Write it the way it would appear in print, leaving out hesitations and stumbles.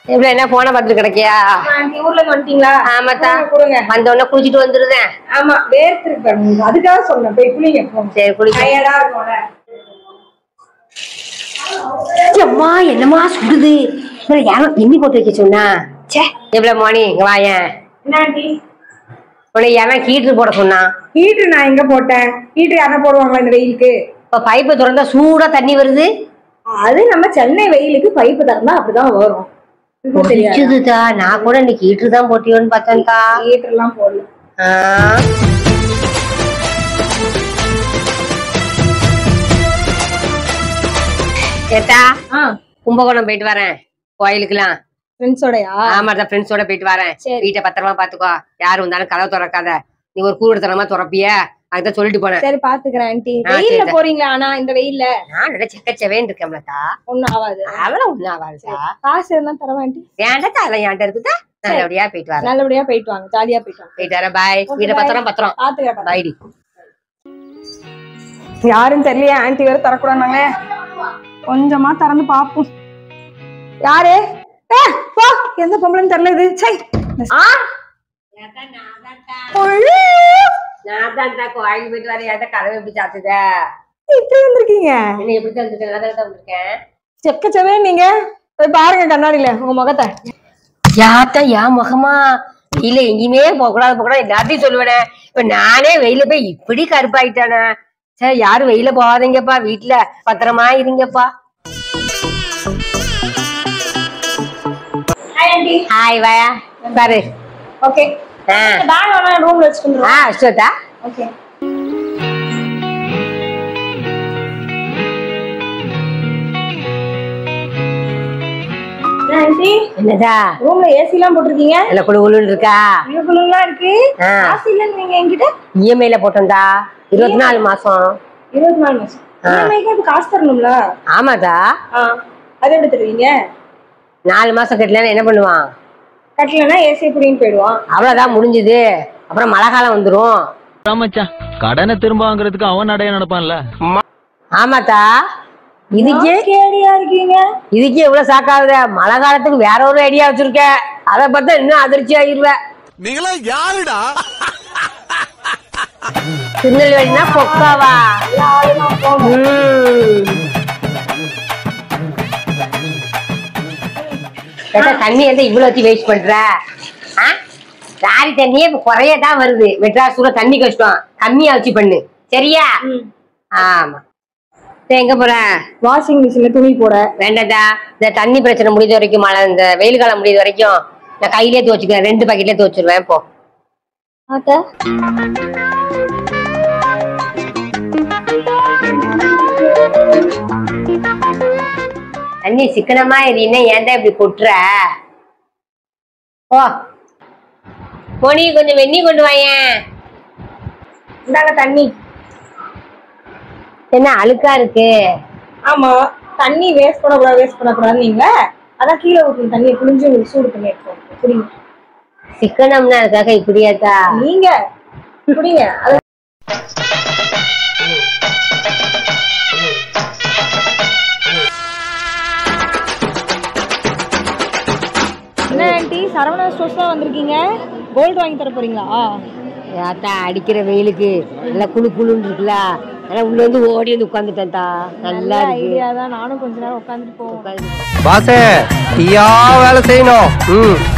எப்படி என்ன போன பார்த்துட்டு கிடைக்கியா? ஊர்ல இருந்து வந்துட்டீங்களா? ஆமாத்தா, வந்த உடனே குளிச்சுட்டு வந்துருதேன். ஆமா, வேர்த்திருக்கு, அதுக்காக சொன்னேன் போய் குளிங்க. சரி குளிக்க. அம்மா என்னமா சுடுது, யாரும் எண்ணி போட்டு வைக்க சொன்னா? எவ்வளவு மணி இங்க வாயேன். உன்னை யாரும் ஹீட்டர் போட சொன்னா? ஹீட்டர் நான் எங்க போட்டேன்? ஹீட்டர் யாரும் போடுவாங்களா இந்த வெயிலுக்கு? இப்ப பைப்பு திறந்தா சூடா தண்ணி வருது. அது நம்ம சென்னை வெயிலுக்கு பைப்பு திறந்தா அப்படிதான் வரும். தெரியுதுதா, நான் கூட இன்னைக்கு ஹீட்டர் தான் போட்டியோன்னு பார்த்தேன்க்கா. ஹீட்டர் எல்லாம் போடல. ஏத்தா, கும்பகோணம் போயிட்டு வரேன் கோயிலுக்குலாம். ஃப்ரெண்ட்ஸோடயா? ஆமாடா, ஃப்ரெண்ட்ஸோட போயிட்டு வரேன். வீட்டை பத்திரமா பாத்துக்கோ, யாரும் வந்தாலும் கதவை திறக்காத. நீ ஒரு கூடுதலமா திறப்பிய, அதுதான் சொல்லிட்டு போனேன். சரி பாத்துக்கிறேன் ஆண்டி. வெயில்ல போறீங்களா? ஆனா இந்த வெயில்ல நான் செக்கச்சவேன்னு இருக்கேன்லக்கா. ஒண்ணும் ஆகாது. அவள ஒண்ணும் ஆகாதுக்கா. காசு இருந்தா தரவா ஆண்டி? வேண்டாக்கா, அதெல்லாம் என்கிட்ட இருக்குதா. நல்லபடியா போயிட்டு வரேன். நல்லபடியா போயிட்டு வாங்க, ஜாலியா போயிட்டு வாங்க. போயிட்டு வரேன். பாய். வீட்டை பத்திரம் பாத்துக்கிறேன். பாய்டி. யாரும் தெரியலையா? ஆண்டி வேற தரக்கூடாதுனாங்க. கொஞ்சமா திறந்து பாப்போம். யாரு? போ, எந்த பொம்பளைன்னு தெரியல இது. சை, கோயிலுக்கு போயிட்டு வரேன். கதவை எப்படி சாத்துத? இப்படி வந்திருக்கீங்க? எப்படி வந்திருக்கேன்? செக்கச்சவே நீங்க போய் பாருங்க கண்ணாடியில உங்க முகத்தை. யாத்தா என் முகமா? இல்ல எங்கேயுமே போக கூடாது எல்லாத்தையும் சொல்லுவேனே. இப்ப நானே வெயில போய் இப்படி கருப்பாயிட்டானே. சரி, யாரும் வெயில போகாதீங்கப்பா, வீட்டுல பத்திரமா இருங்கப்பா. ஹாய் வாயா பாரு. ஓகே, பேக் வேணா ரூம்ல வச்சுக்கணும். அஷ்டா. ஓகே. ஆண்டி என்னடா ரூம்ல ஏசி எல்லாம் போட்டுருக்கீங்க? இல்ல குளுகுளுன்னு இருக்கா? குளுகுளுலாம் இருக்கு. காசு இல்லன்னு நீங்க என்கிட்ட இஎம்ஐல போட்டோம்டா. 24 மாசம். 24 மாசம் இஎம்ஐக்கு காசு தரணும்ல? ஆமாடா. அது எப்படி தருவீங்க? 4 மாசம் கட்டலன்னா என்ன பண்ணுவான்? கட்டலன்னா ஏசி புடின்னு போயிடுவான். அவ்வளவுதான், முடிஞ்சது. அப்புறம் மழை காலம் வந்துரும். கடனை திரும்ப வாங்குறதுக்கு அவன் நடைய நடப்பான்ல. ஆமாத்தா, இதுக்கே கேடியா இருக்கீங்க. இதுக்கே இவ்வளவு சாக்காகுத. மழை காலத்துக்கு வேற ஒரு ஐடியா வச்சிருக்க. அதை பார்த்தா இன்னும் அதிர்ச்சி ஆகிருவ. நீங்களா யாருடா? திருநெல்வேலினா பொக்காவா? தண்ணி வந்து இவ்வளவு வச்சு வேஸ்ட் பண்ற? லாரி தண்ணியே இப்ப குறையதான் வருது. மெட்ராஸ்ல தண்ணி கஷ்டம், கம்மியா வச்சு பண்ணு சரியா? ஆமா. எங்க போற? வாஷிங் மிஷின்ல துணி போட. வேண்டாதா, இந்த தண்ணி பிரச்சனை முடிஞ்ச வரைக்கும், மழை இந்த வெயில் காலம் முடிஞ்ச வரைக்கும் நான் கையிலே துவச்சுக்கிறேன். 2 பாக்கெட்ல துவச்சிருவேன். போ. தண்ணி சிக்கனமா இருந்தே ஏன்டா இப்படி கொட்டுற? ஓ போனி, கொஞ்சம் வெண்ணி கொண்டு வாயேன். இந்தாங்க தண்ணி. என்ன அழுக்கா இருக்கு? ஆமா, தண்ணி வேஸ்ட் பண்ணக்கூடாது நீங்க. அதான் கீழே ஊத்துன தண்ணியை புளிஞ்சு உங்களுக்கு சூடு பண்ணி எடுத்துக்கோங்க. குடிங்க. சிக்கனம்னா அதுக்காக இப்படியாத்தா? நீங்க குடிங்க. என்ன ஆண்டி, சரவணா ஸ்டோர்ஸ் தான் வந்திருக்கீங்க. கோல்டு வாங்கி தர போறீங்களா? ஏத்தா, அடிக்கிற வெயிலுக்கு நல்லா குளு குளுன்னு இருக்குல்ல, நல்லா உள்ள வந்து ஓடி வந்து உட்காந்துட்டேன்டா. நல்லா ஐடியா தான். நானும் கொஞ்ச நேரம் உட்காந்துட்டு போவேன். பாசே, வேலை செய்யணும்.